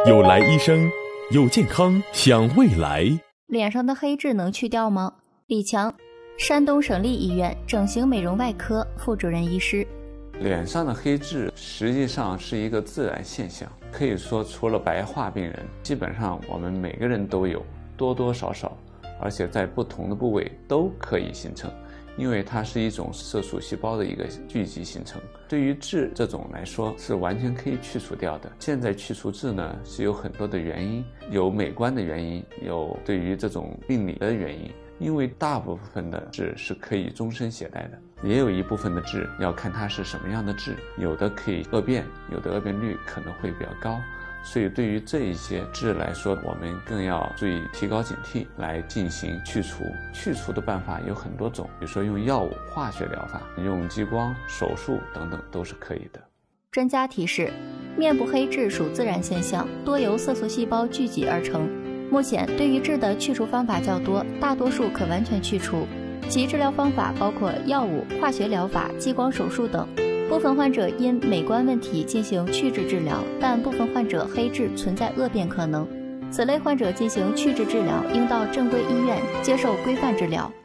有来医生，有健康想未来。 脸上的黑痣能去掉吗？李强，山东省立医院整形美容外科副主任医师。 脸上的黑痣实际上是一个自然现象，可以说除了白化病人，基本上我们每个人都有，多多少少，而且在不同的部位都可以形成，因为它是一种色素细胞的一个聚集形成。对于痣这种来说是完全可以去除掉的。现在去除痣呢是有很多的原因，有美观的原因，有对于这种病理的原因。因为大部分的痣是可以终身携带的，也有一部分的痣要看它是什么样的痣，有的可以恶变，有的恶变率可能会比较高。所以对于这一些痣来说，我们更要注意提高警惕来进行去除。去除的办法有很多种，比如说用药物、化学疗法、用激光、手术等等都是可以的。 专家提示，面部黑痣属自然现象，多由色素细胞聚集而成。目前对于痣的去除方法较多，大多数可完全去除，其治疗方法包括药物、化学疗法、激光手术等。部分患者因美观问题进行去痣治疗，但部分患者黑痣存在恶变可能，此类患者进行去痣治疗应到正规医院接受规范治疗。